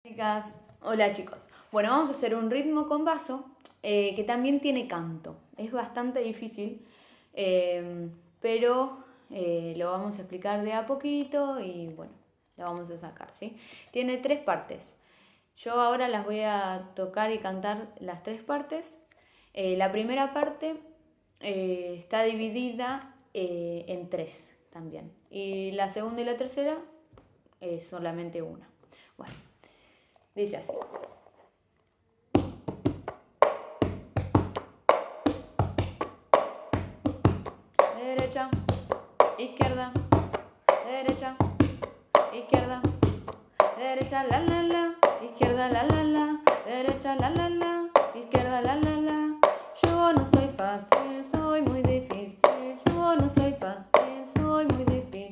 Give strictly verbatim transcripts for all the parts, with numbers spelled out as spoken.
Chicas, hola chicos. Bueno, vamos a hacer un ritmo con vaso eh, que también tiene canto. Es bastante difícil, eh, pero eh, lo vamos a explicar de a poquito y bueno, lo vamos a sacar, ¿sí? Tiene tres partes. Yo ahora las voy a tocar y cantar las tres partes. Eh, la primera parte eh, está dividida eh, en tres también. Y la segunda y la tercera es solamente una. Bueno. Dice así. Derecha, izquierda, derecha, izquierda, derecha, la la la, izquierda, la la la, derecha, la la la, izquierda, la la la. Yo no soy fácil, soy muy difícil. Yo no soy fácil, soy muy difícil.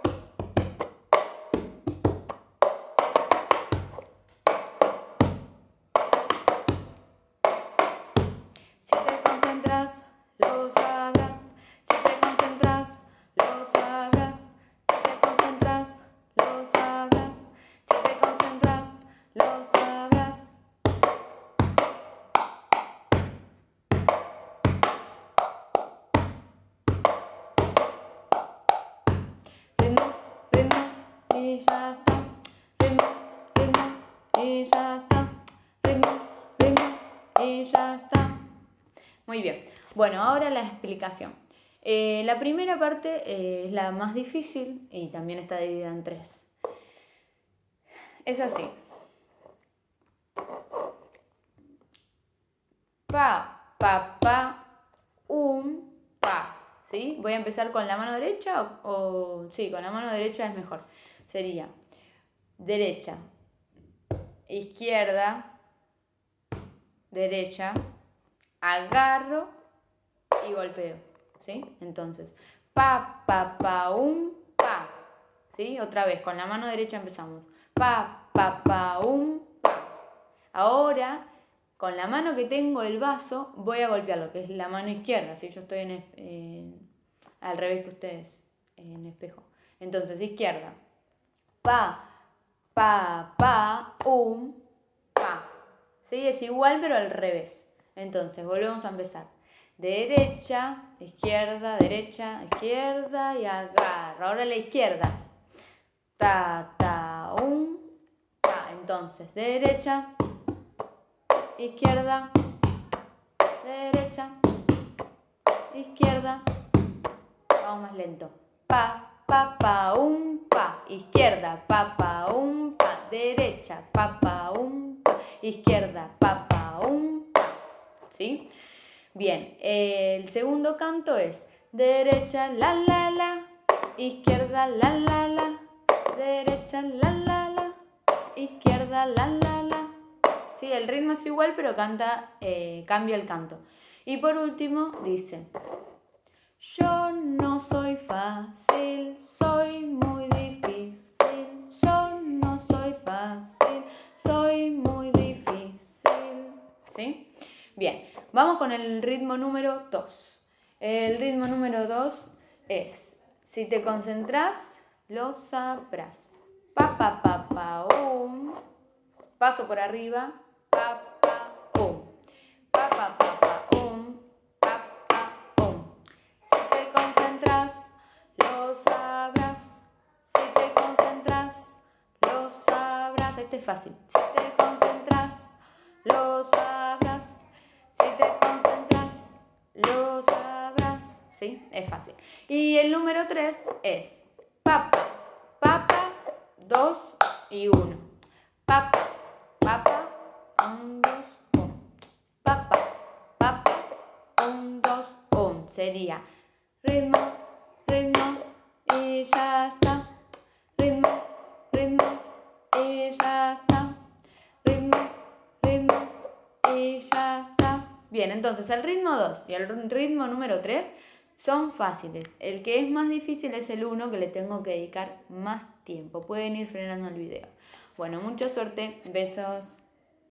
Si te concentras, lo sabrás. Si te concentras, lo sabrás. Si te concentras, lo sabrás. Si te concentras, lo sabrás. Ritmo, ritmo, y ya está. Ritmo, ritmo, y ya está. Ritmo, ritmo, y ya está. Muy bien. Bueno, ahora la explicación. Eh, la primera parte eh, es la más difícil y también está dividida en tres. Es así. Pa, pa, pa, un, pa. ¿Sí? Voy a empezar con la mano derecha o, o sí, con la mano derecha es mejor. Sería derecha, izquierda, derecha, agarro y golpeo, ¿sí? Entonces, pa, pa, pa, un, pa, ¿sí? Otra vez, con la mano derecha empezamos. Pa, pa, pa, un, pa. Ahora, con la mano que tengo el vaso, voy a golpearlo, que es la mano izquierda, ¿sí? Yo estoy en, en, al revés que ustedes, en espejo. Entonces, izquierda. Pa, pa, pa, un, pa. ¿Sí? Es igual, pero al revés. Entonces, volvemos a empezar. Derecha, izquierda, derecha, izquierda y agarro. Ahora la izquierda. Ta, ta, un, ta. Entonces, derecha, izquierda, derecha, izquierda. Vamos más lento. Pa, pa, pa, un, pa. Izquierda, pa, pa, un, pa. Derecha, pa, pa, un, pa. Izquierda, pa, pa, un, pa. ¿Sí? Bien, el segundo canto es derecha, la, la, la, izquierda, la, la, la, derecha, la, la, la, izquierda, la, la, la. Sí, el ritmo es igual, pero canta, eh, cambia el canto. Y por último dice, yo no soy fácil, soy muy difícil. Yo no soy fácil, soy muy difícil. ¿Sí? Bien, vamos con el ritmo número dos. El ritmo número dos es, si te concentras, lo sabrás. Pa, pa, pa, pa, um. Paso por arriba. Pa, pa, um. Pa, pa, pa, pa, um. Pa, pa, um. Si te concentras, lo sabrás. Si te concentras, lo sabrás. Este es fácil. Si te concentras, lo sabrás. Si te concentras, lo sabrás. ¿Sí? Es fácil. Y el número tres es papa, papa, dos y uno. Papa, papa, un, dos, un. Papa, papa, un, dos, un. Sería ritmo, ritmo y ya está. Ritmo, ritmo y ya está. Ritmo, ritmo y ya está. Bien, entonces el ritmo dos y el ritmo número tres son fáciles. El que es más difícil es el uno, que le tengo que dedicar más tiempo. Pueden ir frenando el video. Bueno, mucha suerte. Besos.